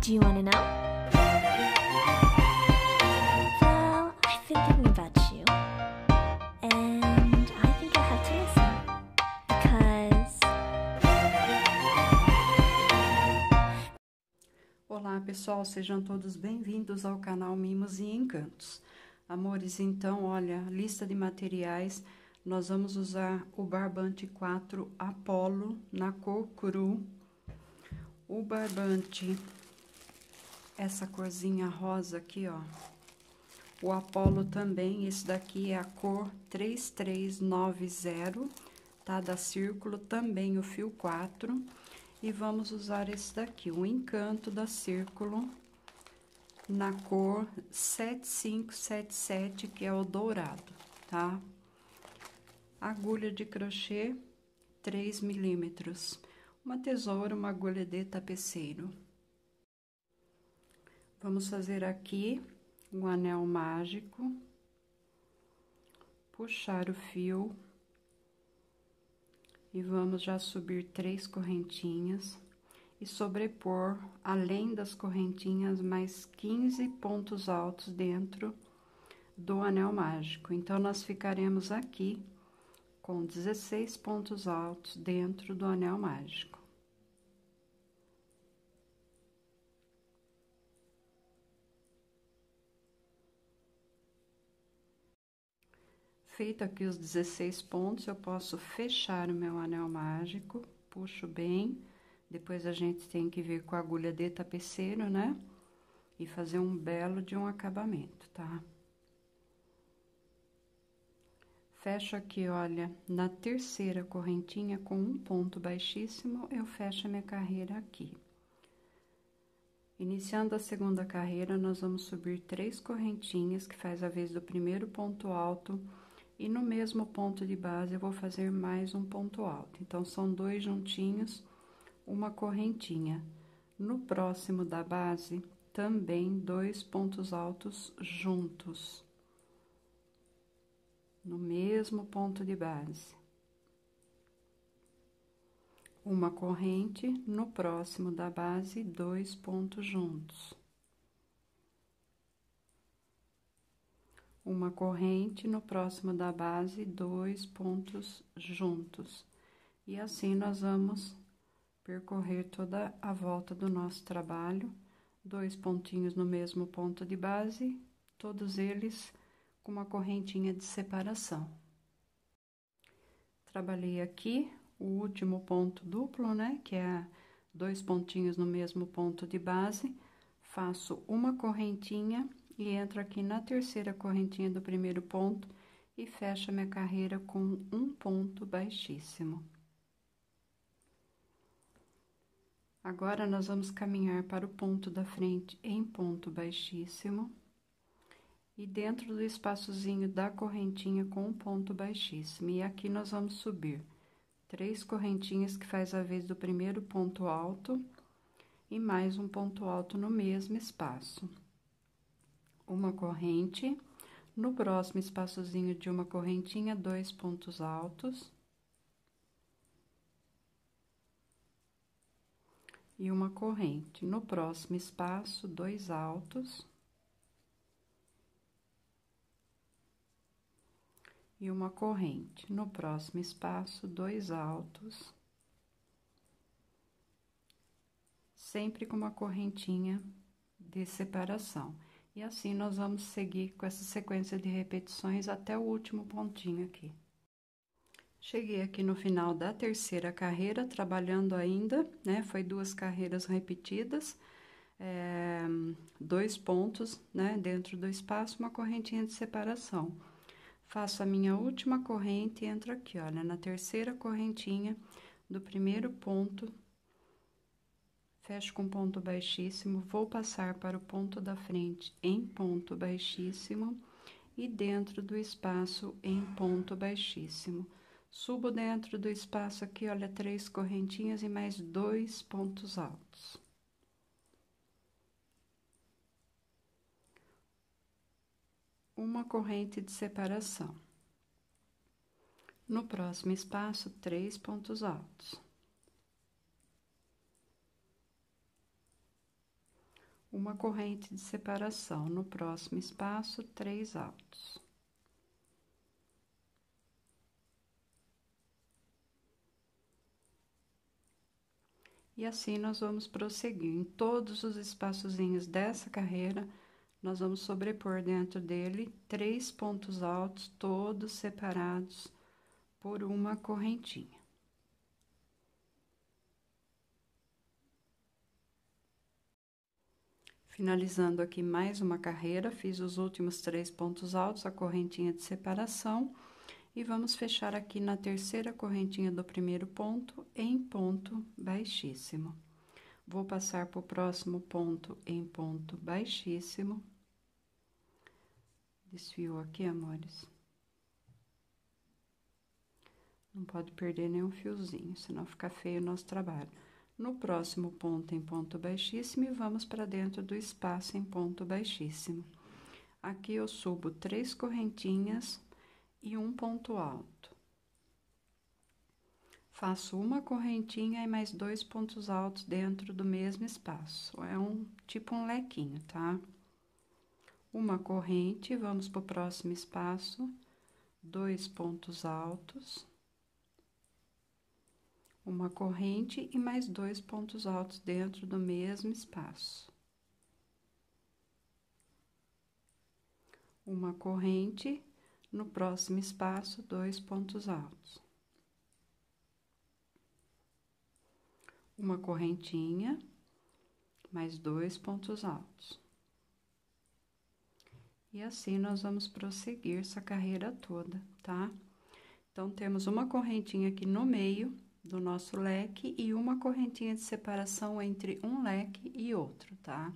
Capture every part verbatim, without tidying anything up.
Do you want to know? Well, I've been thinking about you, and I think I have to listen, because... Olá, pessoal, sejam todos bem-vindos ao canal Mimos e Encantos. Amores, então, olha, lista de materiais, nós vamos usar o barbante quatro Apollo na cor cru, o barbante, essa corzinha rosa aqui, ó, o Apollo também, esse daqui é a cor três três nove zero, tá, da Círculo, também o fio quatro, e vamos usar esse daqui, o Encanto da Círculo, na cor sete cinco sete sete, que é o dourado, tá? Agulha de crochê, três milímetros. Uma tesoura, uma agulha de tapeceiro. Vamos fazer aqui um anel mágico. Puxar o fio. E vamos já subir três correntinhas. E sobrepor, além das correntinhas, mais quinze pontos altos dentro do anel mágico. Então, nós ficaremos aqui com dezesseis pontos altos dentro do anel mágico. Feito aqui os dezesseis pontos, eu posso fechar o meu anel mágico, puxo bem, depois a gente tem que vir com a agulha de tapeceiro, né? E fazer um belo de um acabamento, tá? Fecho aqui, olha, na terceira correntinha com um ponto baixíssimo, eu fecho a minha carreira aqui. Iniciando a segunda carreira, nós vamos subir três correntinhas, que faz a vez do primeiro ponto alto, e no mesmo ponto de base eu vou fazer mais um ponto alto. Então, são dois juntinhos, uma correntinha. No próximo da base, também dois pontos altos juntos. No mesmo ponto de base. Uma corrente, no próximo da base, dois pontos juntos. Uma corrente, no próximo da base, dois pontos juntos. E assim nós vamos percorrer toda a volta do nosso trabalho, dois pontinhos no mesmo ponto de base, todos eles com uma correntinha de separação. Trabalhei aqui o último ponto duplo, né, que é dois pontinhos no mesmo ponto de base, faço uma correntinha e entro aqui na terceira correntinha do primeiro ponto e fecho a minha carreira com um ponto baixíssimo. Agora, nós vamos caminhar para o ponto da frente em ponto baixíssimo. E dentro do espaçozinho da correntinha com um ponto baixíssimo. E aqui nós vamos subir três correntinhas, que faz a vez do primeiro ponto alto. E mais um ponto alto no mesmo espaço. Uma corrente. No próximo espaçozinho de uma correntinha, dois pontos altos. E uma corrente. No próximo espaço, dois altos. E uma corrente. No próximo espaço, dois altos. Sempre com uma correntinha de separação. E assim, nós vamos seguir com essa sequência de repetições até o último pontinho aqui. Cheguei aqui no final da terceira carreira, trabalhando ainda, né? Foi duas carreiras repetidas, é, dois pontos, né? Dentro do espaço, uma correntinha de separação. Faço a minha última corrente e entro aqui, olha, na terceira correntinha do primeiro ponto, fecho com ponto baixíssimo, vou passar para o ponto da frente em ponto baixíssimo e dentro do espaço em ponto baixíssimo. Subo dentro do espaço aqui, olha, três correntinhas e mais dois pontos altos. Uma corrente de separação. No próximo espaço, três pontos altos. uma corrente de separação. No próximo espaço, três altos. E assim nós vamos prosseguir. Em todos os espaçozinhos dessa carreira, nós vamos sobrepor dentro dele três pontos altos, todos separados por uma correntinha. Finalizando aqui mais uma carreira, fiz os últimos três pontos altos, a correntinha de separação, e vamos fechar aqui na terceira correntinha do primeiro ponto, em ponto baixíssimo. Vou passar para o próximo ponto em ponto baixíssimo. Desfio aqui, amores. Não pode perder nenhum fiozinho, senão fica feio o nosso trabalho. No próximo ponto em ponto baixíssimo, e vamos para dentro do espaço em ponto baixíssimo. Aqui eu subo três correntinhas e um ponto alto. Faço uma correntinha e mais dois pontos altos dentro do mesmo espaço. É um tipo um lequinho, tá? Uma corrente, vamos para o próximo espaço, dois pontos altos, uma corrente e mais dois pontos altos dentro do mesmo espaço. Uma corrente, no próximo espaço, dois pontos altos. Uma correntinha, mais dois pontos altos. E assim nós vamos prosseguir essa carreira toda, tá? Então, temos uma correntinha aqui no meio do nosso leque e uma correntinha de separação entre um leque e outro, tá?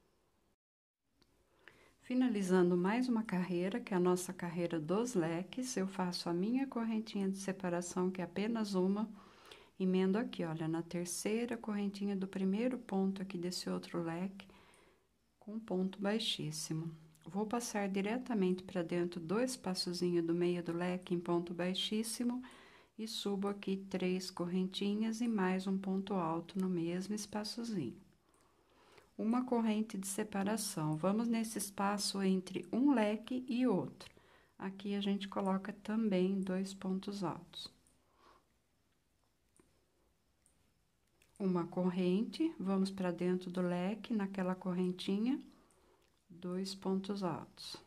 Finalizando mais uma carreira, que é a nossa carreira dos leques, eu faço a minha correntinha de separação, que é apenas uma, emendo aqui, olha, na terceira correntinha do primeiro ponto aqui desse outro leque, com ponto baixíssimo. Vou passar diretamente para dentro do espaçozinho do meio do leque em ponto baixíssimo e subo aqui três correntinhas e mais um ponto alto no mesmo espaçozinho. Uma corrente de separação. Vamos nesse espaço entre um leque e outro. Aqui a gente coloca também dois pontos altos. Uma corrente, vamos para dentro do leque, naquela correntinha, dois pontos altos.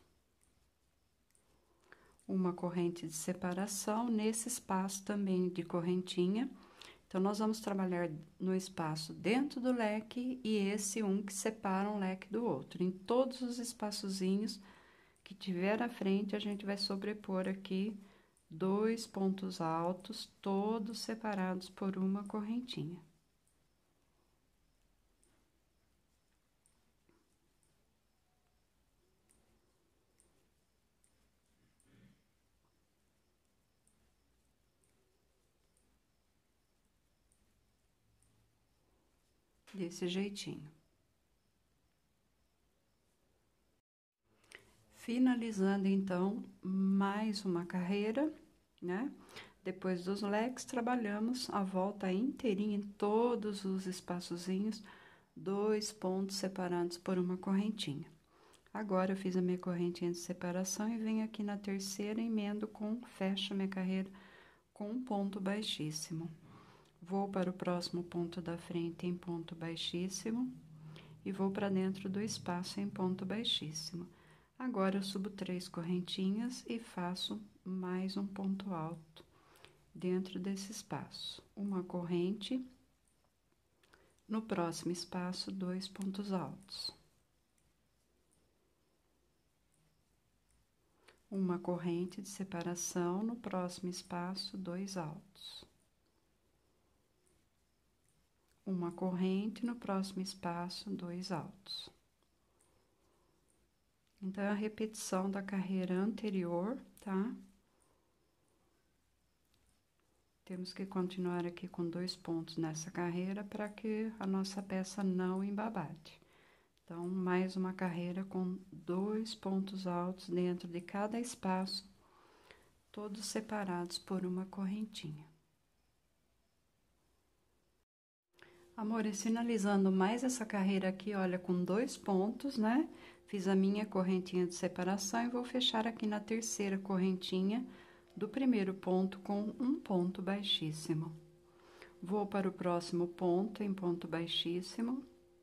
Uma corrente de separação, nesse espaço também de correntinha. Então, nós vamos trabalhar no espaço dentro do leque e esse um que separa um leque do outro. Em todos os espaçozinhos que tiver à frente, a gente vai sobrepor aqui dois pontos altos, todos separados por uma correntinha. Desse jeitinho. Finalizando, então, mais uma carreira, né? Depois dos leques, trabalhamos a volta inteirinha em todos os espaçozinhos, dois pontos separados por uma correntinha. Agora, eu fiz a minha correntinha de separação e venho aqui na terceira, emendo com, fecho a minha carreira com um ponto baixíssimo. Vou para o próximo ponto da frente em ponto baixíssimo e vou para dentro do espaço em ponto baixíssimo. Agora, eu subo três correntinhas e faço mais um ponto alto dentro desse espaço. Uma corrente, no próximo espaço, dois pontos altos. Uma corrente de separação, no próximo espaço, dois altos. Uma corrente, no próximo espaço, dois altos. Então, é a repetição da carreira anterior, tá? Temos que continuar aqui com dois pontos nessa carreira para que a nossa peça não embabate. Então, mais uma carreira com dois pontos altos dentro de cada espaço, todos separados por uma correntinha. Amores, finalizando mais essa carreira aqui, olha, com dois pontos, né? Fiz a minha correntinha de separação e vou fechar aqui na terceira correntinha do primeiro ponto com um ponto baixíssimo. Vou para o próximo ponto em ponto baixíssimo.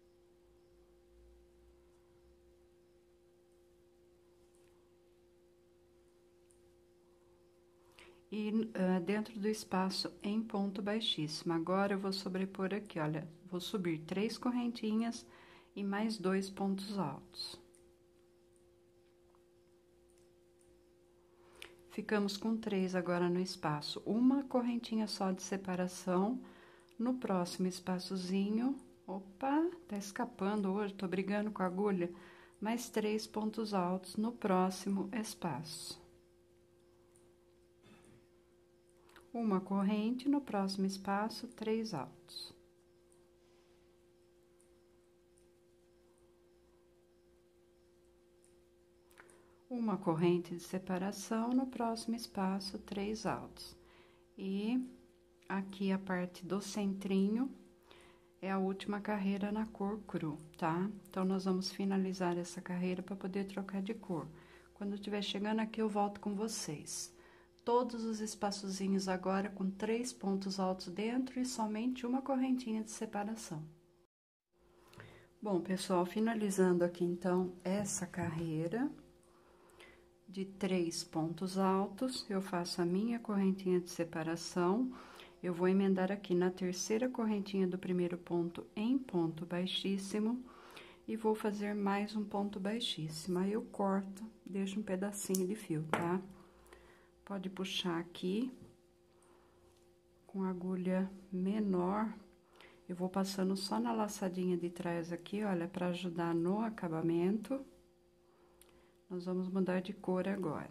E uh, dentro do espaço em ponto baixíssimo. Agora, eu vou sobrepor aqui, olha, vou subir três correntinhas e mais dois pontos altos. Ficamos com três agora no espaço. Uma correntinha só de separação. No próximo espaçozinho, opa, tá escapando hoje, tô brigando com a agulha. Mais três pontos altos no próximo espaço. Uma corrente, no próximo espaço, três altos. Uma corrente de separação, no próximo espaço, três altos. E aqui a parte do centrinho é a última carreira na cor cru, tá? Então, nós vamos finalizar essa carreira para poder trocar de cor. Quando eu estiver chegando aqui, eu volto com vocês. Todos os espaçozinhos agora com três pontos altos dentro e somente uma correntinha de separação. Bom, pessoal, finalizando aqui, então, essa carreira de três pontos altos, eu faço a minha correntinha de separação, eu vou emendar aqui na terceira correntinha do primeiro ponto em ponto baixíssimo e vou fazer mais um ponto baixíssimo. Aí, eu corto, deixo um pedacinho de fio, tá? Pode puxar aqui com agulha menor. Eu vou passando só na laçadinha de trás aqui, olha, para ajudar no acabamento. Nós vamos mudar de cor agora.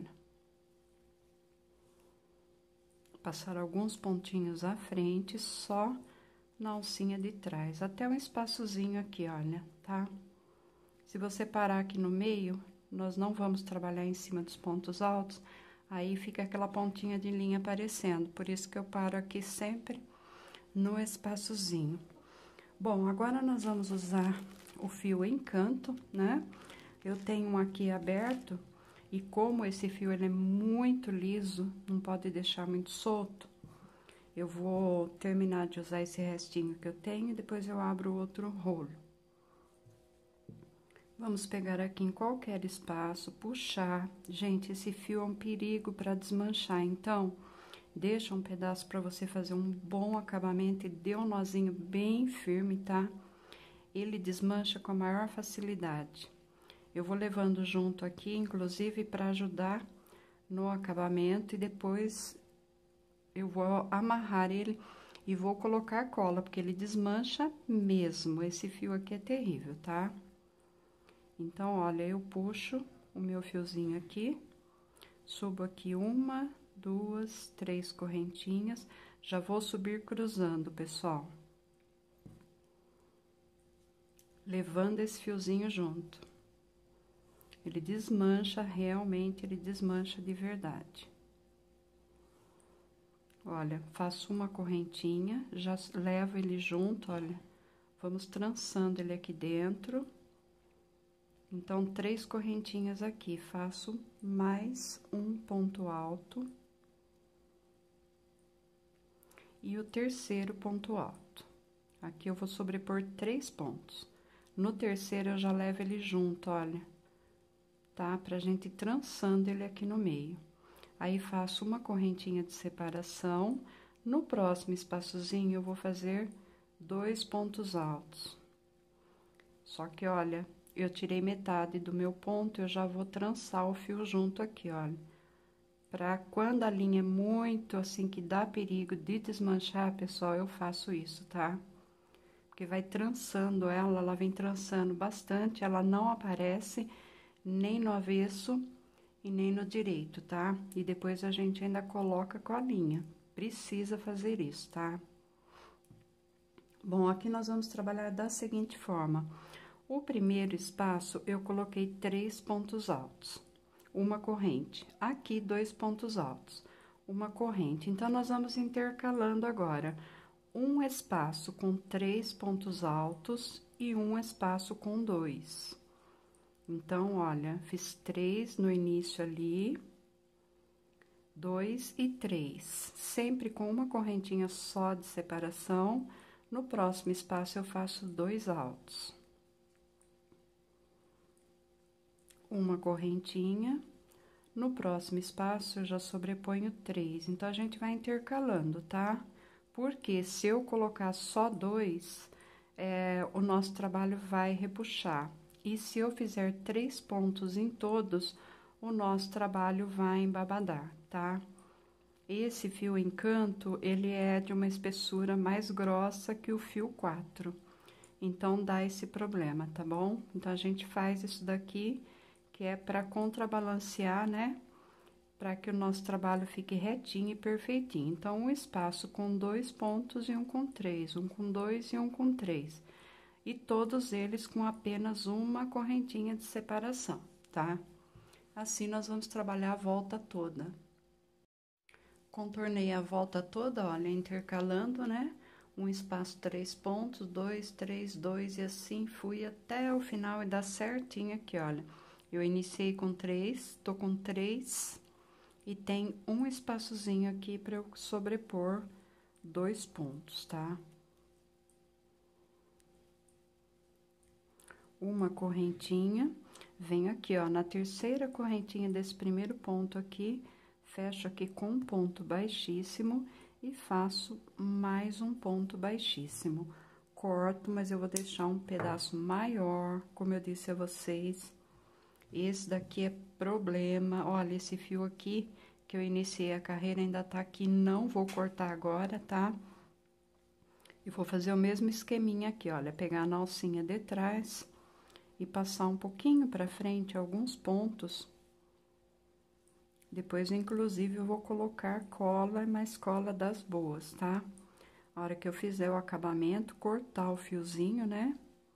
Passar alguns pontinhos à frente, só na alcinha de trás, até um espaçozinho aqui, olha, tá? Se você parar aqui no meio, nós não vamos trabalhar em cima dos pontos altos, aí fica aquela pontinha de linha aparecendo, por isso que eu paro aqui sempre no espaçozinho. Bom, agora nós vamos usar o fio Encanto, né? Eu tenho um aqui aberto, e como esse fio ele é muito liso, não pode deixar muito solto, eu vou terminar de usar esse restinho que eu tenho, e depois eu abro o outro rolo. Vamos pegar aqui em qualquer espaço, puxar. Gente, esse fio é um perigo para desmanchar, então, deixa um pedaço para você fazer um bom acabamento e dê um nozinho bem firme, tá? Ele desmancha com a maior facilidade. Eu vou levando junto aqui, inclusive, para ajudar no acabamento, e depois eu vou amarrar ele e vou colocar cola, porque ele desmancha mesmo. Esse fio aqui é terrível, tá? Então, olha, eu puxo o meu fiozinho aqui, subo aqui uma, duas, três correntinhas, já vou subir cruzando, pessoal. Levando esse fiozinho junto. Ele desmancha, realmente, ele desmancha de verdade. Olha, faço uma correntinha, já levo ele junto, olha, vamos trançando ele aqui dentro. Então, três correntinhas aqui, faço mais um ponto alto. E o terceiro ponto alto. Aqui eu vou sobrepor três pontos. No terceiro, eu já levo ele junto, olha, tá? Pra gente ir trançando ele aqui no meio. Aí, faço uma correntinha de separação. No próximo espaçozinho, eu vou fazer dois pontos altos. Só que, olha, eu tirei metade do meu ponto, eu já vou trançar o fio junto aqui, olha. Pra quando a linha é muito, assim, que dá perigo de desmanchar, pessoal, eu faço isso, tá? Porque vai trançando ela, ela vem trançando bastante, ela não aparece nem no avesso e nem no direito, tá? E depois a gente ainda coloca com a linha. Precisa fazer isso, tá? Bom, aqui nós vamos trabalhar da seguinte forma. O primeiro espaço, eu coloquei três pontos altos, uma corrente. Aqui, dois pontos altos, uma corrente. Então, nós vamos intercalando agora um espaço com três pontos altos e um espaço com dois. Então, olha, fiz três no início ali, dois e três, sempre com uma correntinha só de separação. No próximo espaço, eu faço dois altos. Uma correntinha. No próximo espaço, eu já sobreponho três. Então, a gente vai intercalando, tá? Porque se eu colocar só dois, é, o nosso trabalho vai repuxar. E se eu fizer três pontos em todos, o nosso trabalho vai embabadar, tá? Esse fio encanto, ele é de uma espessura mais grossa que o fio quatro. Então, dá esse problema, tá bom? Então, a gente faz isso daqui, que é para contrabalancear, né? Para que o nosso trabalho fique retinho e perfeitinho. Então, um espaço com dois pontos e um com três, um com dois e um com três. E todos eles com apenas uma correntinha de separação, tá? Assim, nós vamos trabalhar a volta toda. Contornei a volta toda, olha, intercalando, né? Um espaço, três pontos, dois, três, dois, e assim fui até o final e dá certinho aqui, olha. Eu iniciei com três, tô com três, e tem um espaçozinho aqui para eu sobrepor dois pontos, tá? Uma correntinha, venho aqui, ó, na terceira correntinha desse primeiro ponto aqui, fecho aqui com um ponto baixíssimo e faço mais um ponto baixíssimo. Corto, mas eu vou deixar um pedaço maior, como eu disse a vocês. Esse daqui é problema, olha, esse fio aqui, que eu iniciei a carreira, ainda tá aqui, não vou cortar agora, tá? E vou fazer o mesmo esqueminha aqui, olha, pegar na alcinha de trás e passar um pouquinho pra frente, alguns pontos. Depois, inclusive, eu vou colocar cola, mais cola das boas, tá? A hora que eu fizer o acabamento, cortar o fiozinho, né?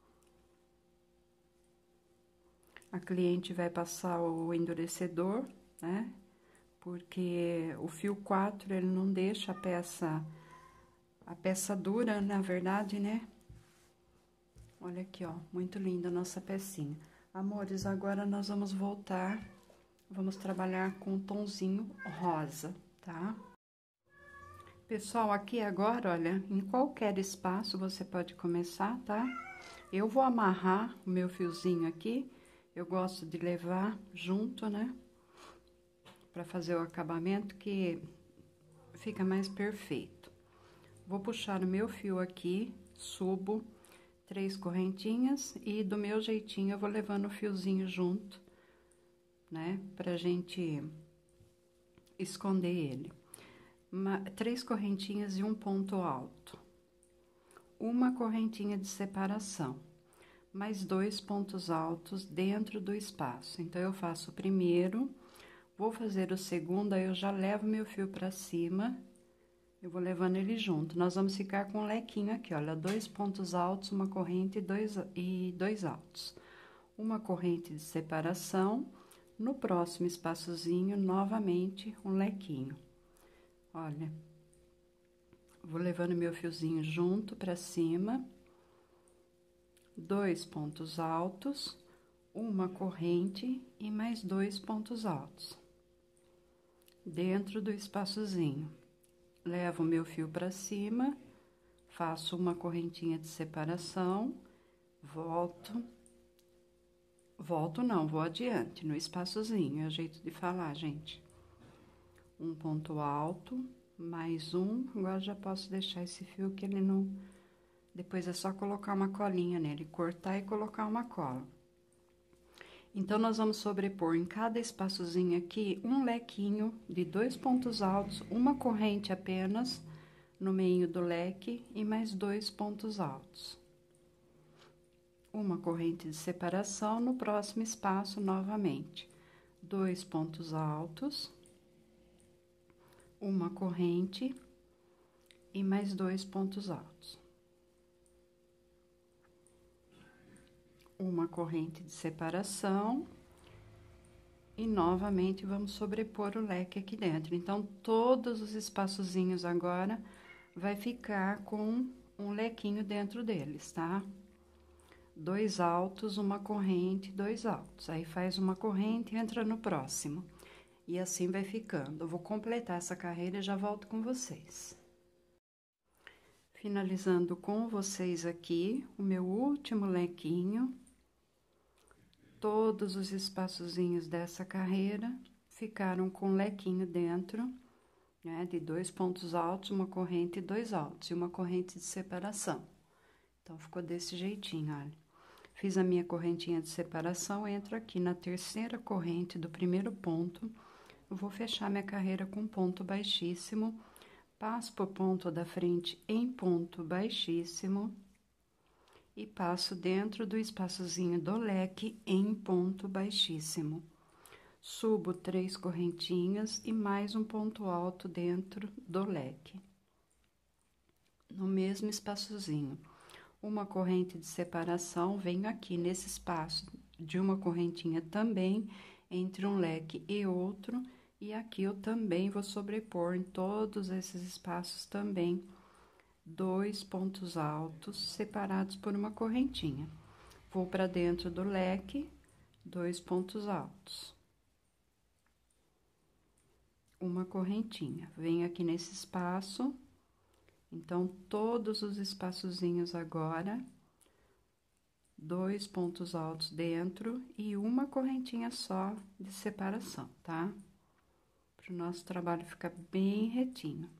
A cliente vai passar o endurecedor, né? Porque o fio quatro, ele não deixa a peça, a peça dura, na verdade, né? Olha aqui, ó, muito linda a nossa pecinha. Amores, agora nós vamos voltar, vamos trabalhar com um tomzinho rosa, tá? Pessoal, aqui agora, olha, em qualquer espaço você pode começar, tá? Eu vou amarrar o meu fiozinho aqui, eu gosto de levar junto, né? Pra fazer o acabamento que fica mais perfeito. Vou puxar o meu fio aqui, subo três correntinhas e do meu jeitinho eu vou levando o fiozinho junto, né? Pra gente esconder ele. Uma, três correntinhas e um ponto alto. Uma correntinha de separação, mais dois pontos altos dentro do espaço. Então, eu faço o primeiro, vou fazer o segundo, aí eu já levo meu fio pra cima. Eu vou levando ele junto. Nós vamos ficar com um lequinho aqui, olha, dois pontos altos, uma corrente e dois, e dois altos. Uma corrente de separação. No próximo espaçozinho, novamente, um lequinho. Olha, vou levando meu fiozinho junto pra cima. Dois pontos altos, uma corrente e mais dois pontos altos. Dentro do espaçozinho. Levo o meu fio pra cima, faço uma correntinha de separação, volto, volto não, vou adiante, no espaçozinho, é o jeito de falar, gente. Um ponto alto, mais um, agora já posso deixar esse fio que ele não... Depois é só colocar uma colinha nele, cortar e colocar uma cola. Então, nós vamos sobrepor em cada espaçozinho aqui um lequinho de dois pontos altos, uma corrente apenas no meio do leque e mais dois pontos altos. Uma corrente de separação no próximo espaço novamente. Dois pontos altos, uma corrente e mais dois pontos altos. Uma corrente de separação e novamente vamos sobrepor o leque aqui dentro. Então, todos os espaçozinhos agora vai ficar com um lequinho dentro deles, tá? Dois altos, uma corrente, dois altos. Aí faz uma corrente e entra no próximo. E assim vai ficando. Eu vou completar essa carreira e já volto com vocês. Finalizando com vocês aqui, o meu último lequinho. Todos os espaçozinhos dessa carreira ficaram com lequinho dentro, né? De dois pontos altos, uma corrente e dois altos. E uma corrente de separação. Então, ficou desse jeitinho, olha. Fiz a minha correntinha de separação, entro aqui na terceira corrente do primeiro ponto. Eu vou fechar minha carreira com ponto baixíssimo, passo por ponto da frente em ponto baixíssimo e passo dentro do espaçozinho do leque em ponto baixíssimo. Subo três correntinhas e mais um ponto alto dentro do leque. No mesmo espaçozinho. Uma corrente de separação, venho aqui nesse espaço de uma correntinha também, entre um leque e outro, e aqui eu também vou sobrepor em todos esses espaços também, dois pontos altos separados por uma correntinha. Vou para dentro do leque, dois pontos altos. Uma correntinha, venho aqui nesse espaço. Então, todos os espaçozinhos agora, dois pontos altos dentro e uma correntinha só de separação, tá? Para o nosso trabalho ficar bem retinho.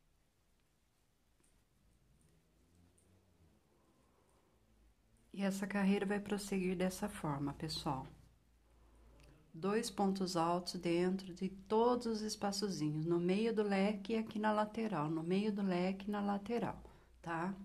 E essa carreira vai prosseguir dessa forma, pessoal. Dois pontos altos dentro de todos os espaçozinhos, no meio do leque e aqui na lateral, no meio do leque e na lateral, tá?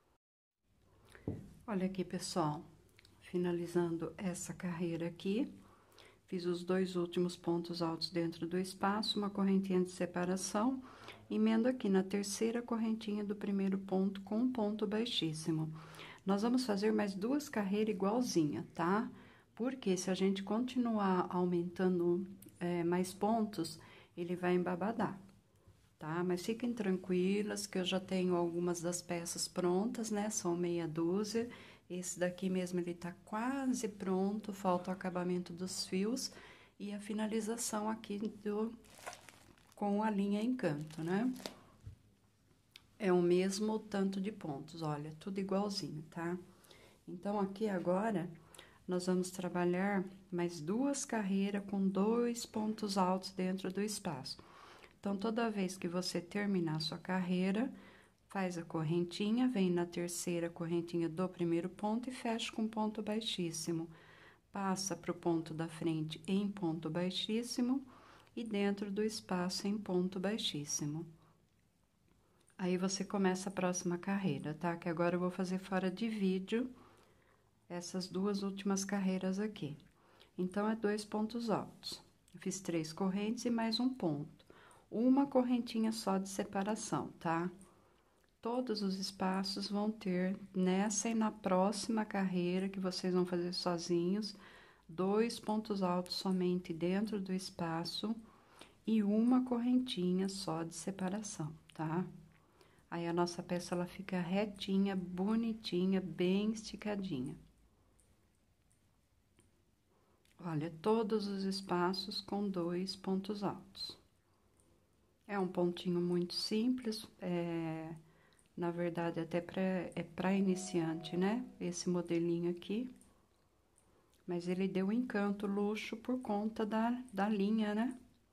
Olha aqui, pessoal, finalizando essa carreira aqui, fiz os dois últimos pontos altos dentro do espaço, uma correntinha de separação, emendo aqui na terceira correntinha do primeiro ponto com um ponto baixíssimo. Nós vamos fazer mais duas carreiras igualzinha, tá? Porque se a gente continuar aumentando é, mais pontos, ele vai embabadar, tá? Mas fiquem tranquilas que eu já tenho algumas das peças prontas, né? São meia dúzia. Esse daqui mesmo, ele tá quase pronto, falta o acabamento dos fios e a finalização aqui do, com a linha Encanto, né? É o mesmo tanto de pontos, olha, tudo igualzinho, tá? Então, aqui agora... nós vamos trabalhar mais duas carreiras com dois pontos altos dentro do espaço. Então, toda vez que você terminar a sua carreira, faz a correntinha, vem na terceira correntinha do primeiro ponto e fecha com ponto baixíssimo. Passa para o ponto da frente em ponto baixíssimo e dentro do espaço em ponto baixíssimo. Aí, você começa a próxima carreira, tá? Que agora eu vou fazer fora de vídeo essas duas últimas carreiras aqui. Então, é dois pontos altos. Eu fiz três correntes e mais um ponto. Uma correntinha só de separação, tá? Todos os espaços vão ter nessa e na próxima carreira que vocês vão fazer sozinhos, dois pontos altos somente dentro do espaço e uma correntinha só de separação, tá? Aí, a nossa peça, ela fica retinha, bonitinha, bem esticadinha. Olha, todos os espaços com dois pontos altos. É um pontinho muito simples, é, na verdade, até pra, é para iniciante, né? Esse modelinho aqui. Mas ele deu encanto, luxo, por conta da, da linha, né?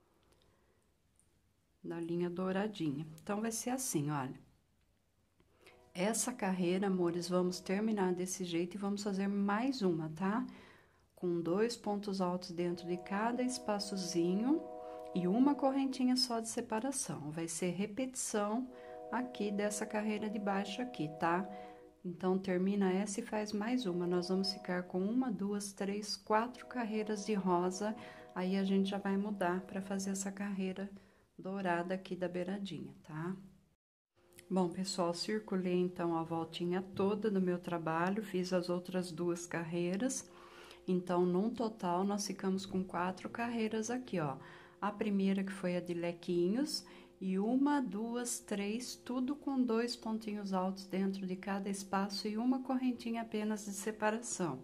Da linha douradinha. Então, vai ser assim, olha. Essa carreira, amores, vamos terminar desse jeito e vamos fazer mais uma, tá? Com dois pontos altos dentro de cada espaçozinho e uma correntinha só de separação. Vai ser repetição aqui dessa carreira de baixo aqui, tá? Então, termina essa e faz mais uma. Nós vamos ficar com uma, duas, três, quatro carreiras de rosa. Aí, a gente já vai mudar para fazer essa carreira dourada aqui da beiradinha, tá? Bom, pessoal, circulei então a voltinha toda do meu trabalho, fiz as outras duas carreiras. Então, num total, nós ficamos com quatro carreiras aqui, ó. A primeira que foi a de lequinhos, E uma, duas, três, tudo com dois pontinhos altos dentro de cada espaço e uma correntinha apenas de separação.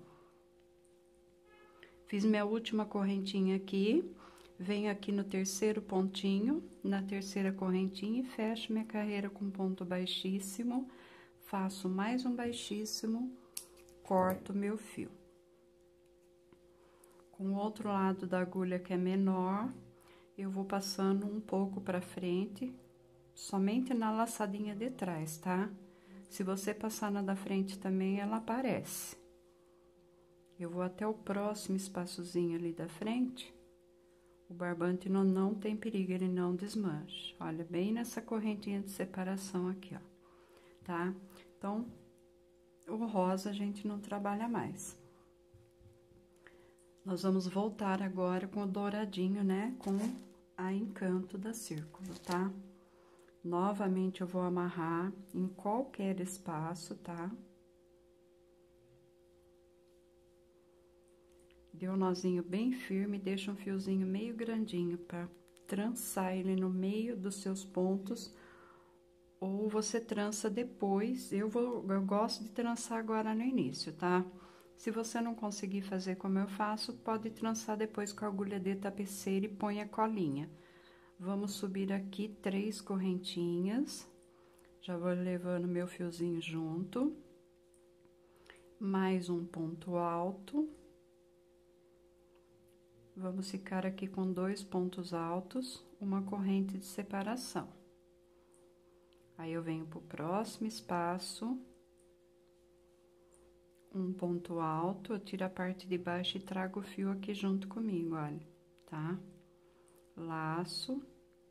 Fiz minha última correntinha aqui, venho aqui no terceiro pontinho, na terceira correntinha e fecho minha carreira com ponto baixíssimo, faço mais um baixíssimo, corto meu fio. Com o outro lado da agulha que é menor, eu vou passando um pouco pra frente, somente na laçadinha de trás, tá? Se você passar na da frente também, ela aparece. Eu vou até o próximo espaçozinho ali da frente. O barbante não, não tem perigo, ele não desmancha. Olha, bem nessa correntinha de separação aqui, ó, tá? Então, o rosa a gente não trabalha mais. Nós vamos voltar agora com o douradinho, né? Com a encanto da círculo, tá? Novamente, eu vou amarrar em qualquer espaço, tá? Deu um nozinho bem firme, deixa um fiozinho meio grandinho pra trançar ele no meio dos seus pontos. Ou você trança depois, eu, vou, eu gosto de trançar agora no início, tá? Se você não conseguir fazer como eu faço, pode trançar depois com a agulha de tapeceira e põe a colinha. Vamos subir aqui três correntinhas. Já vou levando meu fiozinho junto. Mais um ponto alto. Vamos ficar aqui com dois pontos altos, uma corrente de separação. Aí, eu venho pro próximo espaço. Um ponto alto, eu tiro a parte de baixo e trago o fio aqui junto comigo, olha, tá? Laço.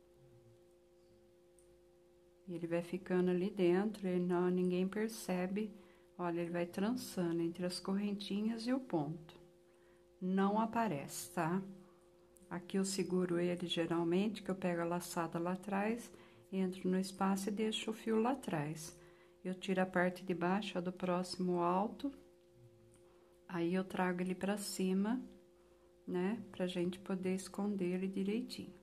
E ele vai ficando ali dentro, ele não, ninguém percebe. Olha, ele vai trançando entre as correntinhas e o ponto. Não aparece, tá? Aqui eu seguro ele geralmente, que eu pego a laçada lá atrás, entro no espaço e deixo o fio lá atrás. Eu tiro a parte de baixo, ó, do próximo alto. Aí, eu trago ele pra cima, né? Pra gente poder esconder ele direitinho.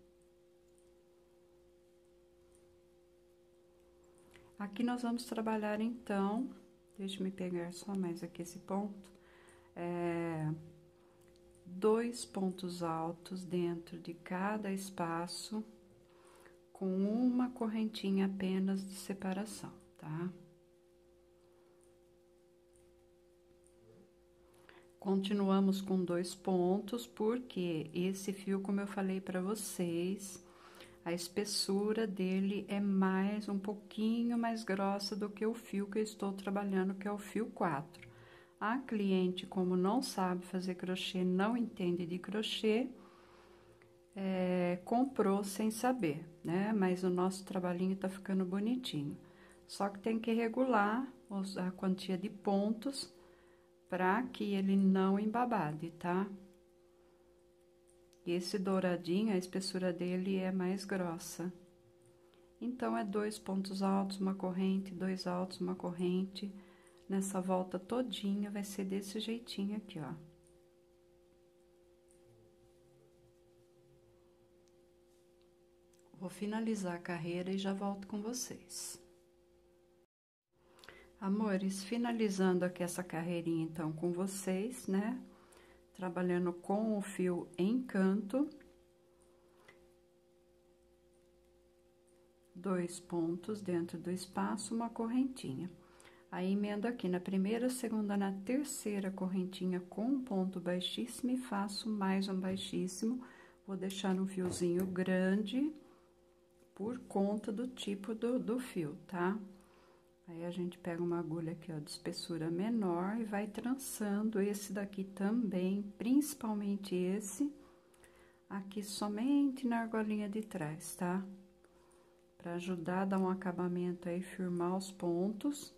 Aqui, nós vamos trabalhar, então, deixa eu pegar só mais aqui esse ponto. É, dois pontos altos dentro de cada espaço, com uma correntinha apenas de separação, tá? Continuamos com dois pontos, porque esse fio, como eu falei pra vocês, a espessura dele é mais, um pouquinho mais grossa do que o fio que eu estou trabalhando, que é o fio quatro. A cliente, como não sabe fazer crochê, não entende de crochê, é, comprou sem saber, né? Mas o nosso trabalhinho tá ficando bonitinho. Só que tem que regular a quantia de pontos, pra que ele não embabade, tá? Esse douradinho, a espessura dele é mais grossa. Então, é dois pontos altos, uma corrente, dois altos, uma corrente. Nessa volta todinha, vai ser desse jeitinho aqui, ó. Vou finalizar a carreira e já volto com vocês. Amores, finalizando aqui essa carreirinha, então, com vocês, né? Trabalhando com o fio encanto. Dois pontos dentro do espaço, uma correntinha. Aí, emendo aqui na primeira, segunda, na terceira correntinha com um ponto baixíssimo e faço mais um baixíssimo. Vou deixar um fiozinho grande por conta do tipo do, do fio, tá? Aí, a gente pega uma agulha aqui, ó, de espessura menor e vai trançando esse daqui também, principalmente esse, aqui somente na argolinha de trás, tá? Pra ajudar a dar um acabamento aí, firmar os pontos.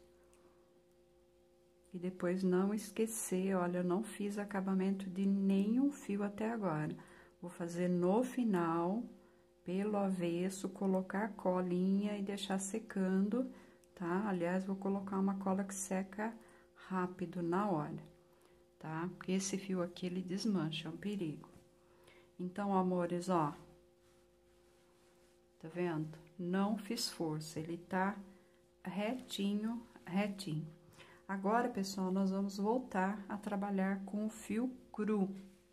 E depois não esquecer, olha, eu não fiz acabamento de nenhum fio até agora. Vou fazer no final, pelo avesso, colocar colinha e deixar secando, tá? Aliás, vou colocar uma cola que seca rápido na hora, tá? Porque esse fio aqui, ele desmancha, é um perigo. Então, amores, ó, tá vendo? não fiz força, ele tá retinho, retinho. Agora, pessoal, nós vamos voltar a trabalhar com o fio cru.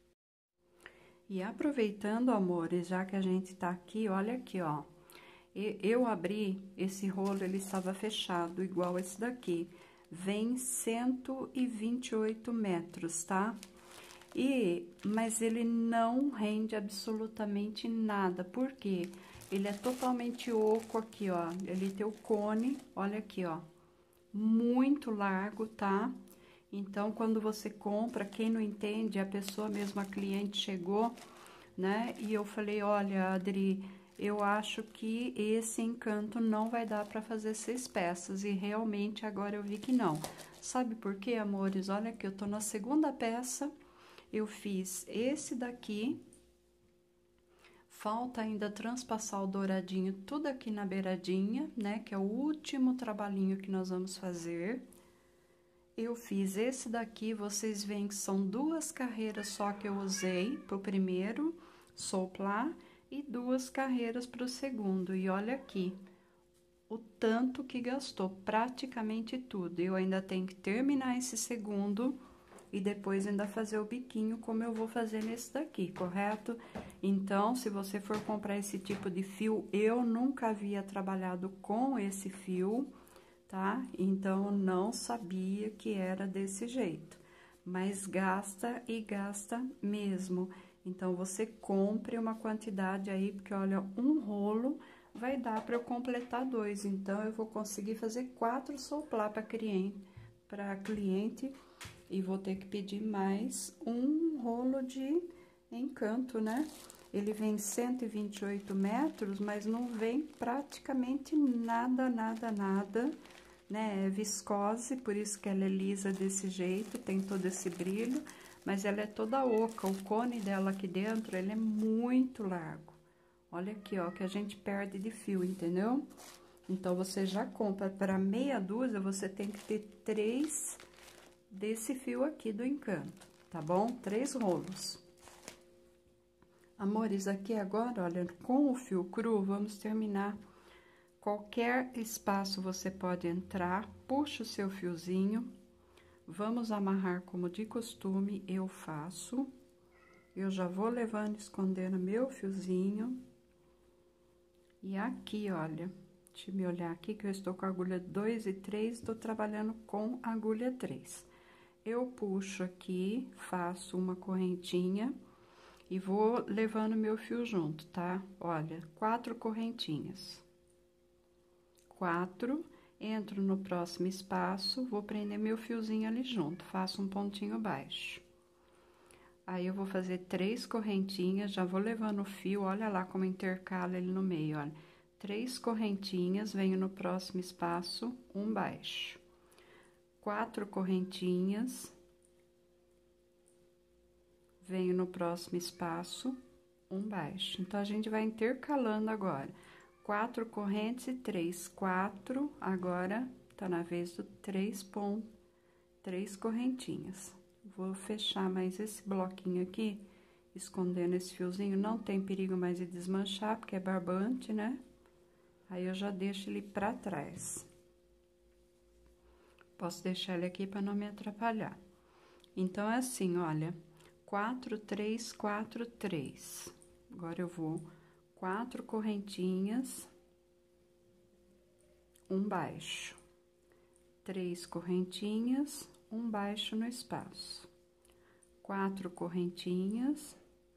E aproveitando, amores, já que a gente tá aqui, olha aqui, ó. Eu abri esse rolo, ele estava fechado, igual esse daqui. Vem cento e vinte e oito metros, tá? E, mas ele não rende absolutamente nada, por quê? Ele é totalmente oco aqui, ó. Ele tem o cone, olha aqui, ó. Muito largo, tá? Então, quando você compra, quem não entende, a pessoa mesmo, a cliente chegou, né? E eu falei, olha, Adri, eu acho que esse encanto não vai dar pra fazer seis peças. E realmente, agora eu vi que não. Sabe por quê, amores? Olha aqui, eu tô na segunda peça, eu fiz esse daqui. Falta ainda transpassar o douradinho tudo aqui na beiradinha, né? Que é o último trabalhinho que nós vamos fazer. Eu fiz esse daqui, vocês veem que são duas carreiras só que eu usei pro primeiro soplar e duas carreiras pro segundo. E olha aqui, o tanto que gastou, praticamente tudo. Eu ainda tenho que terminar esse segundo e depois ainda fazer o biquinho, como eu vou fazer nesse daqui, correto? Então, se você for comprar esse tipo de fio, eu nunca havia trabalhado com esse fio, tá? Então, não sabia que era desse jeito. Mas gasta e gasta mesmo. Então, você compre uma quantidade aí, porque olha, um rolo vai dar para eu completar dois. Então, eu vou conseguir fazer quatro soplar para cliente, para cliente. E vou ter que pedir mais um rolo de encanto, né? Ele vem cento e vinte e oito metros, mas não vem praticamente nada, nada, nada, né? É viscose, por isso que ela é lisa desse jeito, tem todo esse brilho, mas ela é toda oca. O cone dela aqui dentro, ele é muito largo. Olha aqui, ó, que a gente perde de fio, entendeu? Então, você já compra para meia dúzia, você tem que ter três desse fio aqui do encanto, tá bom? Três rolos. Amores, aqui agora, olha, com o fio cru, vamos terminar. Qualquer espaço você pode entrar, puxa o seu fiozinho, vamos amarrar como de costume, eu faço. Eu já vou levando, escondendo meu fiozinho. E aqui, olha, deixa eu me olhar aqui, que eu estou com a agulha dois e três, estou trabalhando com a agulha três. Eu puxo aqui, faço uma correntinha e vou levando meu fio junto, tá? Olha, quatro correntinhas. Quatro, entro no próximo espaço, vou prender meu fiozinho ali junto, faço um pontinho baixo. Aí, eu vou fazer três correntinhas, já vou levando o fio, olha lá como intercala ele no meio, olha. Três correntinhas, venho no próximo espaço, um baixo. Quatro correntinhas, venho no próximo espaço, um baixo. Então, a gente vai intercalando agora. Quatro correntes e três, quatro, agora tá na vez do três pontos, três correntinhas. Vou fechar mais esse bloquinho aqui, escondendo esse fiozinho, não tem perigo mais de desmanchar, porque é barbante, né? Aí, eu já deixo ele pra trás. Posso deixar ele aqui para não me atrapalhar. Então, é assim, olha, quatro, três, quatro, três. Agora, eu vou quatro correntinhas, um baixo. Três correntinhas, um baixo no espaço. Quatro correntinhas,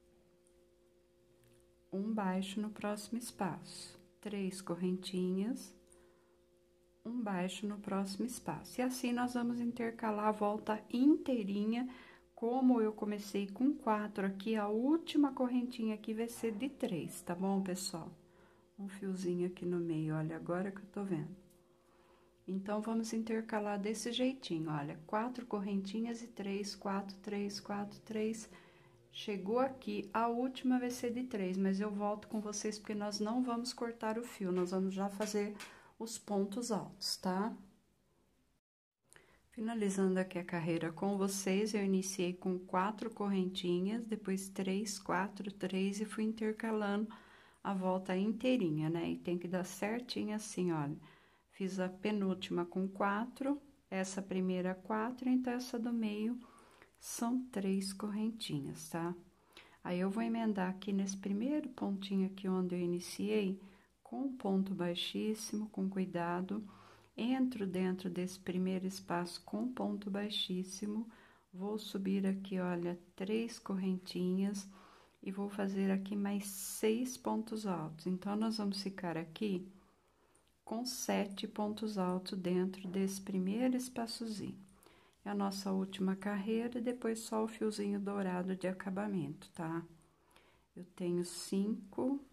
um baixo no próximo espaço. Três correntinhas, um baixo no próximo espaço. E assim, nós vamos intercalar a volta inteirinha. Como eu comecei com quatro aqui, a última correntinha aqui vai ser de três, tá bom, pessoal? Um fiozinho aqui no meio, olha, agora que eu tô vendo. Então, vamos intercalar desse jeitinho, olha, quatro correntinhas e três, quatro, três, quatro, três. Chegou aqui, a última vai ser de três, mas eu volto com vocês porque nós não vamos cortar o fio, nós vamos já fazer os pontos altos, tá? Finalizando aqui a carreira com vocês, eu iniciei com quatro correntinhas, depois três, quatro, três e fui intercalando a volta inteirinha, né? E tem que dar certinho assim, olha. Fiz a penúltima com quatro, essa primeira quatro, então essa do meio são três correntinhas, tá? Aí, eu vou emendar aqui nesse primeiro pontinho aqui onde eu iniciei, com um ponto baixíssimo, com cuidado. Entro dentro desse primeiro espaço com ponto baixíssimo, vou subir aqui, olha, três correntinhas e vou fazer aqui mais seis pontos altos. Então, nós vamos ficar aqui com sete pontos altos dentro desse primeiro espaçozinho. É a nossa última carreira e depois só o fiozinho dourado de acabamento, tá? Eu tenho cinco,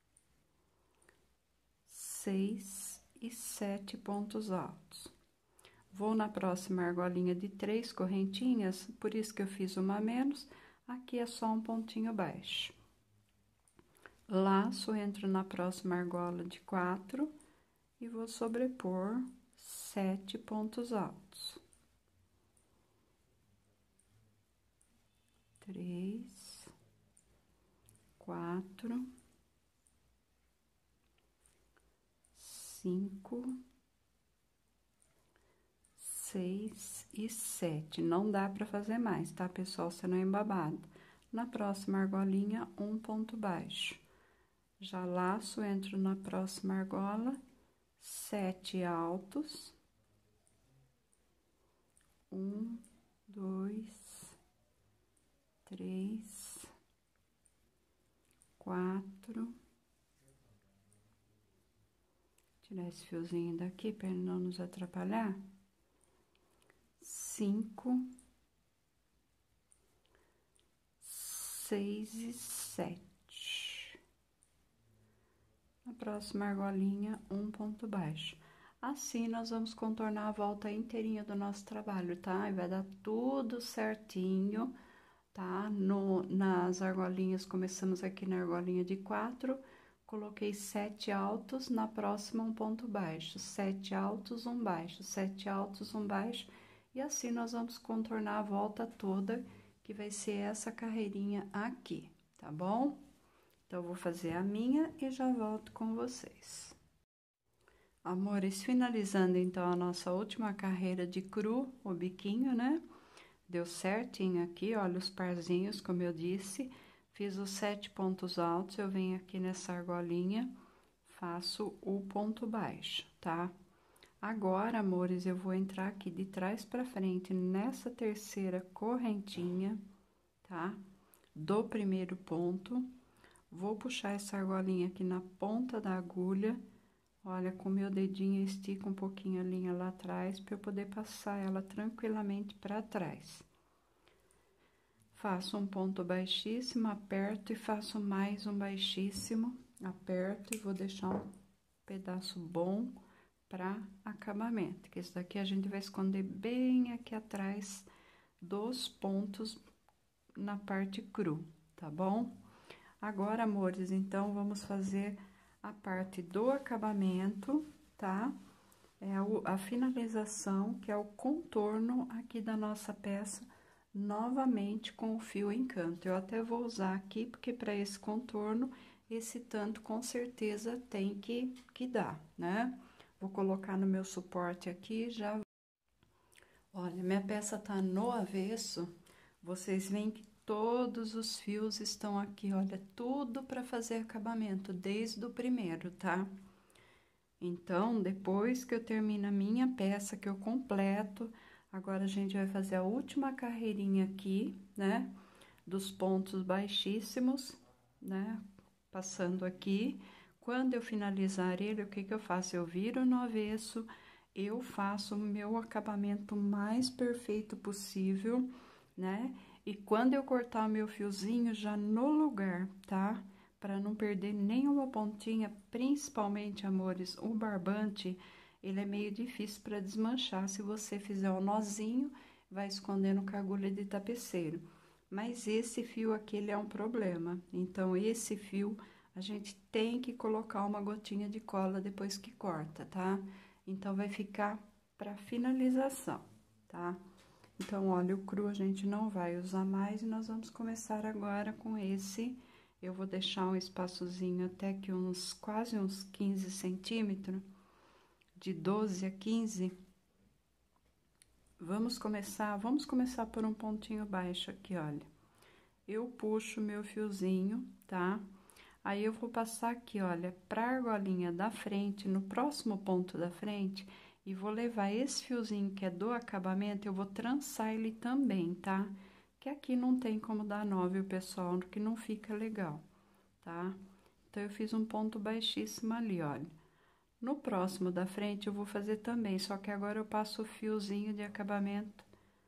seis e sete pontos altos. Vou na próxima argolinha de três correntinhas, por isso que eu fiz uma a menos, aqui é só um pontinho baixo. Laço, entro na próxima argola de quatro e vou sobrepor sete pontos altos. Três, quatro, cinco, seis e sete. Não dá pra fazer mais, tá, pessoal? Se não é embabado. Na próxima argolinha, um ponto baixo. Já laço, entro na próxima argola, sete altos. Um, dois, três, quatro. Tirar esse fiozinho daqui para ele não nos atrapalhar. Cinco, seis e sete. Na próxima argolinha, um ponto baixo. Assim, nós vamos contornar a volta inteirinha do nosso trabalho, tá? E vai dar tudo certinho, tá? No, nas argolinhas, começamos aqui na argolinha de quatro, coloquei sete altos, na próxima um ponto baixo, sete altos, um baixo, sete altos, um baixo, e assim nós vamos contornar a volta toda, que vai ser essa carreirinha aqui, tá bom? Então, eu vou fazer a minha e já volto com vocês. Amores, finalizando então a nossa última carreira de cru, o biquinho, né? Deu certinho aqui, olha os parzinhos, como eu disse. Fiz os sete pontos altos, eu venho aqui nessa argolinha, faço o ponto baixo, tá? Agora, amores, eu vou entrar aqui de trás pra frente nessa terceira correntinha, tá? Do primeiro ponto. Vou puxar essa argolinha aqui na ponta da agulha. Olha, com meu dedinho, estico um pouquinho a linha lá atrás, para eu poder passar ela tranquilamente para trás. Faço um ponto baixíssimo, aperto e faço mais um baixíssimo, aperto e vou deixar um pedaço bom para acabamento, que esse daqui a gente vai esconder bem aqui atrás dos pontos na parte cru, tá bom? Agora, amores, então, vamos fazer a parte do acabamento, tá? É a, a finalização, que é o contorno aqui da nossa peça, novamente com o fio Encanto. Eu até vou usar aqui, porque para esse contorno, esse tanto com certeza tem que, que dar, né? Vou colocar no meu suporte aqui, já... Olha, minha peça tá no avesso, vocês veem que todos os fios estão aqui, olha, tudo para fazer acabamento, desde o primeiro, tá? Então, depois que eu termino a minha peça, que eu completo, agora a gente vai fazer a última carreirinha aqui, né? Dos pontos baixíssimos, né? Passando aqui. Quando eu finalizar ele, o que que eu faço? Eu viro no avesso, eu faço o meu acabamento mais perfeito possível, né? E quando eu cortar o meu fiozinho, já no lugar, tá? Para não perder nenhuma pontinha, principalmente, amores, o barbante, ele é meio difícil para desmanchar. Se você fizer o nozinho, vai escondendo com a agulha de tapeceiro. Mas esse fio aqui, ele é um problema. Então, esse fio, a gente tem que colocar uma gotinha de cola depois que corta, tá? Então, vai ficar para finalização, tá? Então, olha, o cru a gente não vai usar mais e nós vamos começar agora com esse eu vou deixar um espaçozinho até que uns, quase uns quinze centímetros, de doze a quinze. Vamos começar, vamos começar por um pontinho baixo aqui, olha. Eu puxo meu fiozinho, tá? Aí, eu vou passar aqui, olha, pra argolinha da frente, no próximo ponto da frente, e vou levar esse fiozinho que é do acabamento, eu vou trançar ele também, tá? Que aqui não tem como dar nó, viu, pessoal? Que não fica legal, tá? Então, eu fiz um ponto baixíssimo ali, olha. No próximo da frente, eu vou fazer também, só que agora eu passo o fiozinho de acabamento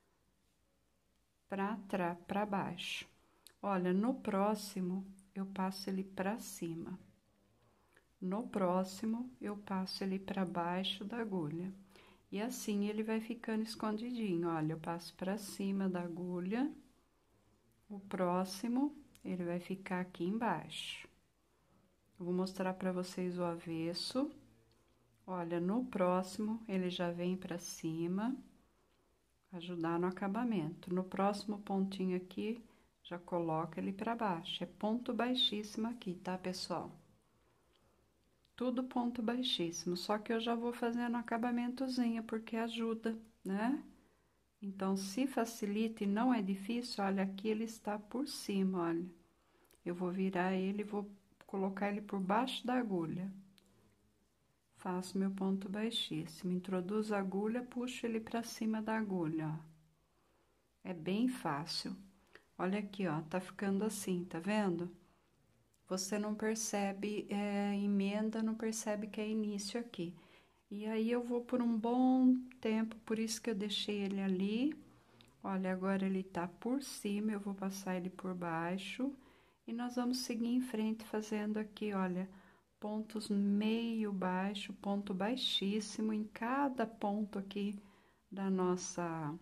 pra trás, pra baixo. Olha, no próximo, eu passo ele pra cima. No próximo, eu passo ele pra baixo da agulha. E assim, ele vai ficando escondidinho, olha, eu passo pra cima da agulha. O próximo, ele vai ficar aqui embaixo. Eu vou mostrar pra vocês o avesso. Olha, no próximo, ele já vem pra cima, ajudar no acabamento. No próximo pontinho aqui, já coloca ele pra baixo. É ponto baixíssimo aqui, tá, pessoal? Tudo ponto baixíssimo, só que eu já vou fazendo acabamentozinho, porque ajuda, né? Então, se facilita e não é difícil, olha, aqui ele está por cima, olha. Eu vou virar ele, vou colocar ele por baixo da agulha. Faço meu ponto baixíssimo, introduzo a agulha, puxo ele pra cima da agulha, ó. É bem fácil. Olha aqui, ó, tá ficando assim, tá vendo? Você não percebe é, emenda, não percebe que é início aqui. E aí, eu vou por um bom tempo, por isso que eu deixei ele ali. Olha, agora ele tá por cima, eu vou passar ele por baixo. E nós vamos seguir em frente fazendo aqui, olha, pontos meio baixo, ponto baixíssimo em cada ponto aqui da nossa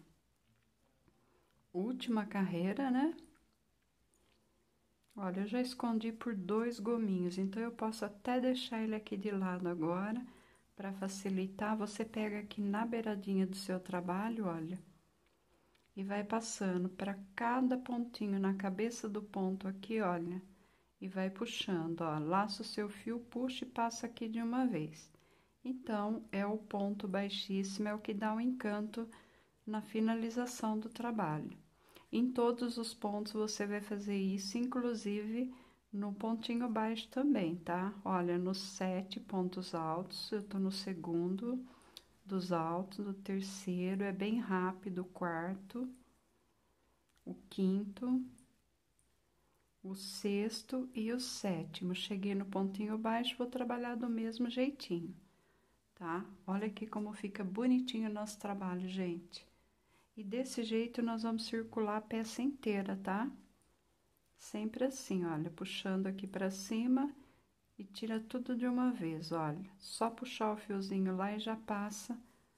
última carreira, né? Olha, eu já escondi por dois gominhos, então eu posso até deixar ele aqui de lado agora, para facilitar. Você pega aqui na beiradinha do seu trabalho, olha, e vai passando para cada pontinho na cabeça do ponto aqui, olha, e vai puxando, ó, laça o seu fio, puxa e passa aqui de uma vez. Então, é o ponto baixíssimo, é o que dá o encanto na finalização do trabalho. Em todos os pontos você vai fazer isso, inclusive no pontinho baixo também, tá? Olha, nos sete pontos altos, eu tô no segundo dos altos, do terceiro, é bem rápido, o quarto, o quinto, o sexto e o sétimo. Cheguei no pontinho baixo, vou trabalhar do mesmo jeitinho, tá? Olha aqui como fica bonitinho o nosso trabalho, gente. E desse jeito, nós vamos circular a peça inteira, tá? Sempre assim, olha, puxando aqui pra cima e tira tudo de uma vez, olha. Só puxar o fiozinho lá e já passa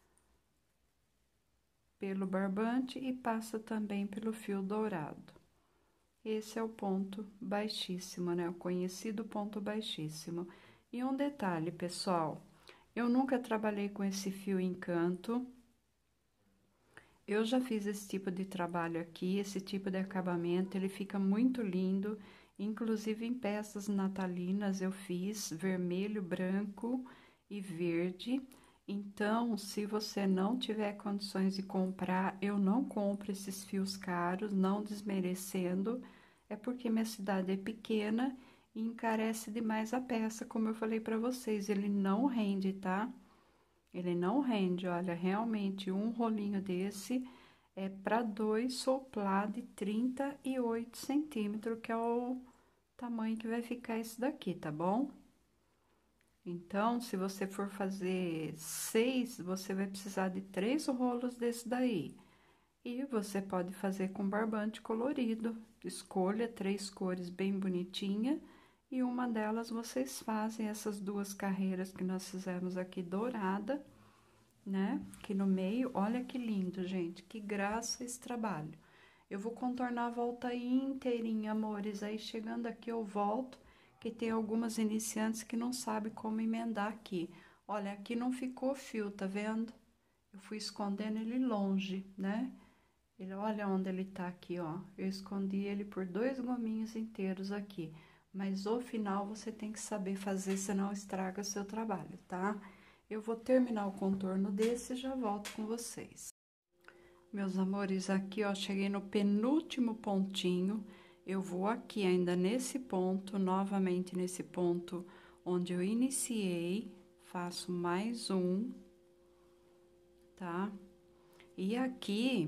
pelo barbante e passa também pelo fio dourado. Esse é o ponto baixíssimo, né? O conhecido ponto baixíssimo. E um detalhe, pessoal, eu nunca trabalhei com esse fio encanto. Eu já fiz esse tipo de trabalho aqui, esse tipo de acabamento, ele fica muito lindo, inclusive em peças natalinas eu fiz vermelho, branco e verde. Então, se você não tiver condições de comprar, eu não compro esses fios caros, não desmerecendo, é porque minha cidade é pequena e encarece demais a peça, como eu falei para vocês, ele não rende, tá? Ele não rende, olha, realmente um rolinho desse é para dois soplar de trinta e oito centímetros, que é o tamanho que vai ficar esse daqui, tá bom? Então, se você for fazer seis, você vai precisar de três rolos desse daí. E você pode fazer com barbante colorido. Escolha três cores bem bonitinha e uma delas vocês fazem essas duas carreiras que nós fizemos aqui dourada, né? Aqui no meio, olha que lindo, gente, que graça esse trabalho. Eu vou contornar a volta inteirinha, amores, aí chegando aqui eu volto, que tem algumas iniciantes que não sabem como emendar aqui. Olha, aqui não ficou fio, tá vendo? Eu fui escondendo ele longe, né? Ele, olha onde ele tá aqui, ó. Eu escondi ele por dois gominhos inteiros aqui. mas o final você tem que saber fazer, senão estraga seu trabalho, tá? Eu vou terminar o contorno desse e já volto com vocês. Meus amores, aqui ó, cheguei no penúltimo pontinho, eu vou aqui ainda nesse ponto, novamente nesse ponto onde eu iniciei, faço mais um, tá? E aqui,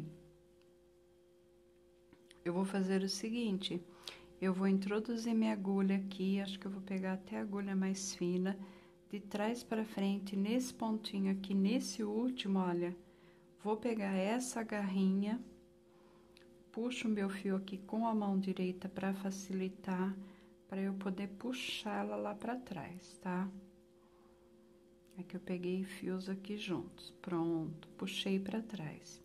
eu vou fazer o seguinte, eu vou introduzir minha agulha aqui, acho que eu vou pegar até a agulha mais fina, de trás para frente, nesse pontinho aqui, nesse último, olha, vou pegar essa garrinha, puxo o meu fio aqui com a mão direita para facilitar, para eu poder puxar ela lá para trás, tá? É que eu peguei fios aqui juntos, pronto, puxei para trás.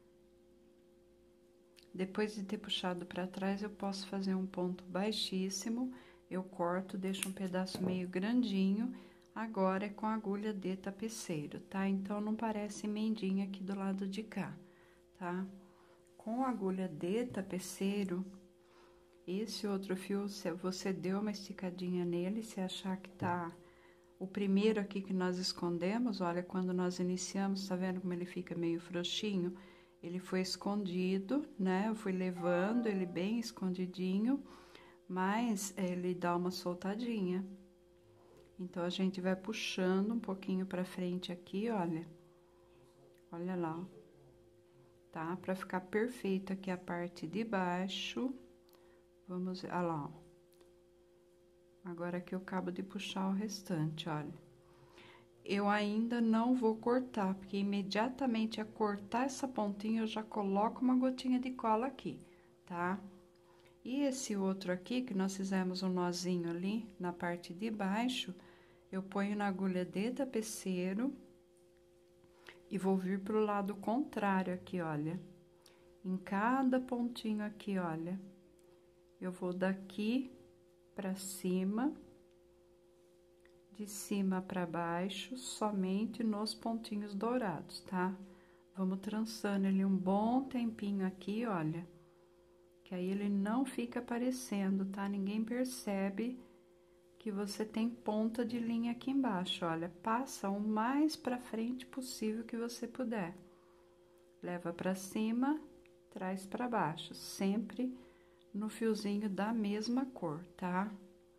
Depois de ter puxado para trás, eu posso fazer um ponto baixíssimo, eu corto, deixo um pedaço meio grandinho, agora é com a agulha de tapeceiro, tá? Então, não parece emendinha aqui do lado de cá, tá? Com a agulha de tapeceiro, esse outro fio, você deu uma esticadinha nele, se achar que tá... O primeiro aqui que nós escondemos, olha, quando nós iniciamos, tá vendo como ele fica meio frouxinho? Ele foi escondido, né? Eu fui levando ele bem escondidinho, mas ele dá uma soltadinha. Então, a gente vai puxando um pouquinho pra frente aqui, olha. Olha lá, ó. Tá? Pra ficar perfeito aqui a parte de baixo. Vamos, olha lá, ó. Agora aqui eu acabo de puxar o restante, olha. Eu ainda não vou cortar, porque imediatamente a cortar essa pontinha, eu já coloco uma gotinha de cola aqui, tá? E esse outro aqui, que nós fizemos um nozinho ali, na parte de baixo, eu ponho na agulha de tapeceiro e vou vir pro lado contrário aqui, olha. Em cada pontinho aqui, olha, eu vou daqui pra cima, de cima para baixo, somente nos pontinhos dourados, tá? Vamos trançando ele um bom tempinho aqui, olha, que aí ele não fica aparecendo, tá? Ninguém percebe que você tem ponta de linha aqui embaixo, olha, passa o mais pra frente possível que você puder. Leva pra cima, traz pra baixo, sempre no fiozinho da mesma cor, tá?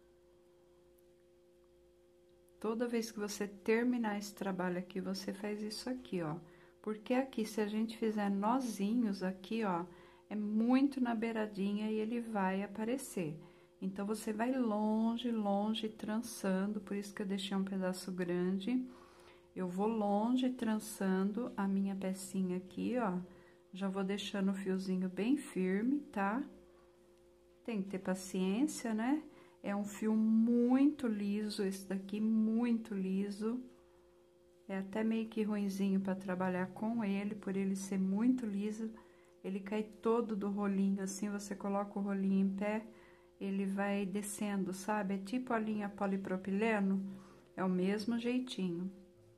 Toda vez que você terminar esse trabalho aqui, você faz isso aqui, ó. Porque aqui, se a gente fizer nozinhos aqui, ó, é muito na beiradinha e ele vai aparecer. Então, você vai longe, longe, trançando, por isso que eu deixei um pedaço grande. Eu vou longe, trançando a minha pecinha aqui, ó. Já vou deixando o fiozinho bem firme, tá? Tem que ter paciência, né? É um fio muito liso, esse daqui, muito liso. É até meio que ruinzinho para trabalhar com ele, por ele ser muito liso. Ele cai todo do rolinho, assim, você coloca o rolinho em pé, ele vai descendo, sabe? É tipo a linha polipropileno, é o mesmo jeitinho.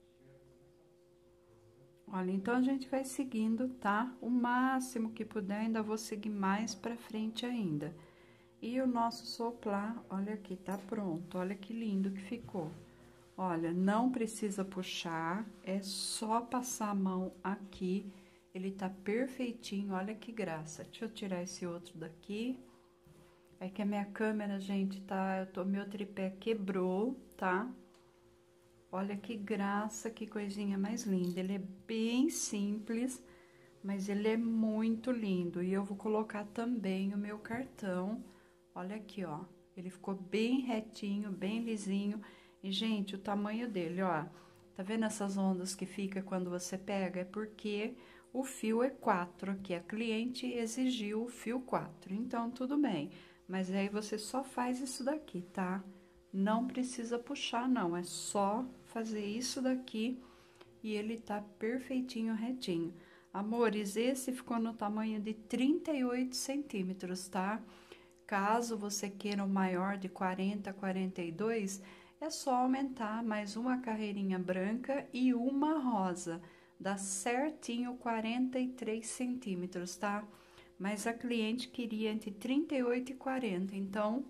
Olha, então, a gente vai seguindo, tá? O máximo que puder, ainda vou seguir mais pra frente ainda. E o nosso soplar, olha aqui, tá pronto, olha que lindo que ficou. Olha, não precisa puxar, é só passar a mão aqui, ele tá perfeitinho, olha que graça. Deixa eu tirar esse outro daqui. É que a minha câmera, gente, tá, eu tô, meu tripé quebrou, tá? Olha que graça, que coisinha mais linda. Ele é bem simples, mas ele é muito lindo. E eu vou colocar também o meu cartão. Olha aqui, ó, ele ficou bem retinho, bem lisinho. E, gente, o tamanho dele, ó, tá vendo essas ondas que fica quando você pega? É porque o fio é quatro aqui, a cliente exigiu o fio quatro, então, tudo bem. Mas aí, você só faz isso daqui, tá? Não precisa puxar, não, é só fazer isso daqui e ele tá perfeitinho, retinho. Amores, esse ficou no tamanho de trinta e oito centímetros, tá? Caso você queira um maior de quarenta, quarenta e dois, é só aumentar mais uma carreirinha branca e uma rosa. Dá certinho quarenta e três centímetros, tá? Mas a cliente queria entre trinta e oito e quarenta, então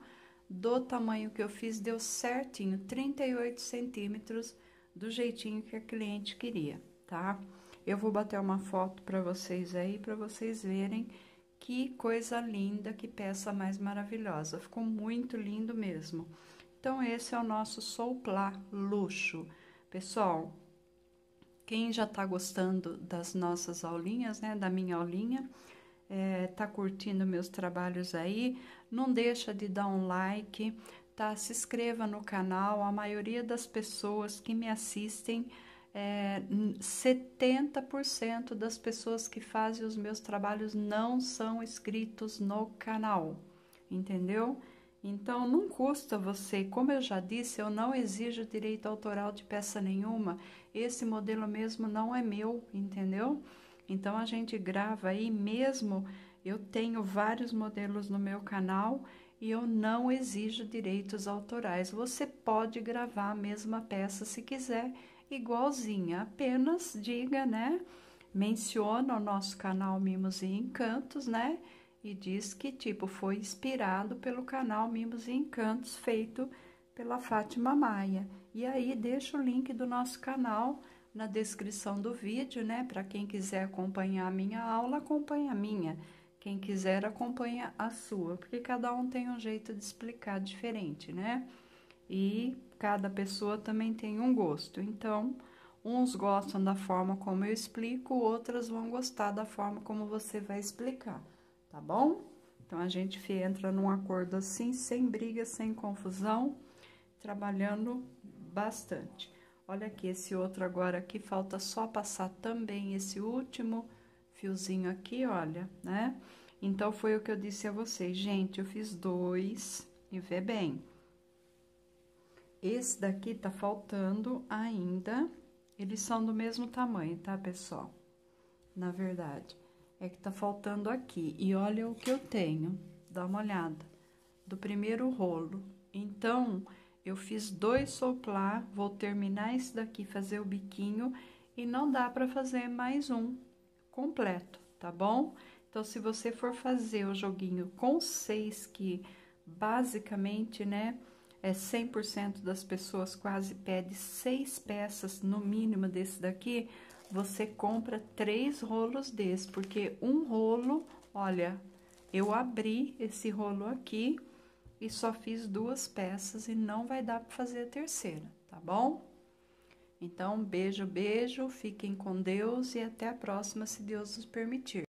do tamanho que eu fiz, deu certinho, trinta e oito centímetros, do jeitinho que a cliente queria, tá? Eu vou bater uma foto para vocês aí, para vocês verem que coisa linda, que peça mais maravilhosa. Ficou muito lindo mesmo. Então, esse é o nosso Souplar Luxo. Pessoal, quem já tá gostando das nossas aulinhas, né, da minha aulinha, é, tá curtindo meus trabalhos aí, não deixa de dar um like, tá? Se inscreva no canal. A maioria das pessoas que me assistem, é, setenta por cento das pessoas que fazem os meus trabalhos não são inscritos no canal, entendeu? Então, não custa você, como eu já disse, eu não exijo direito autoral de peça nenhuma, esse modelo mesmo não é meu, entendeu? Então, a gente grava aí mesmo, eu tenho vários modelos no meu canal e eu não exijo direitos autorais. Você pode gravar a mesma peça se quiser, igualzinha, apenas diga, né? Menciona o nosso canal Mimos e Encantos, né? E diz que, tipo, foi inspirado pelo canal Mimos e Encantos, feito pela Fátima Maia. E aí, deixa o link do nosso canal na descrição do vídeo, né? Para quem quiser acompanhar a minha aula, acompanha a minha. Quem quiser, acompanha a sua, porque cada um tem um jeito de explicar diferente, né? E cada pessoa também tem um gosto. Então, uns gostam da forma como eu explico, outras vão gostar da forma como você vai explicar, tá bom? Então, a gente entra num acordo assim, sem briga, sem confusão, trabalhando bastante. Olha aqui, esse outro agora aqui, falta só passar também esse último fiozinho aqui, olha, né? Então, foi o que eu disse a vocês. Gente, eu fiz dois, e vê bem. Esse daqui tá faltando ainda, eles são do mesmo tamanho, tá, pessoal? Na verdade, é que tá faltando aqui. E olha o que eu tenho, dá uma olhada, do primeiro rolo. Então, eu fiz dois soplar, vou terminar esse daqui, fazer o biquinho, e não dá pra fazer mais um completo, tá bom? Então, se você for fazer o joguinho com seis, que basicamente, né, é cem por cento das pessoas quase pede seis peças no mínimo desse daqui, você compra três rolos desse, porque um rolo, olha, eu abri esse rolo aqui e só fiz duas peças e não vai dar para fazer a terceira, tá bom? Então, beijo, beijo, fiquem com Deus e até a próxima, se Deus nos permitir.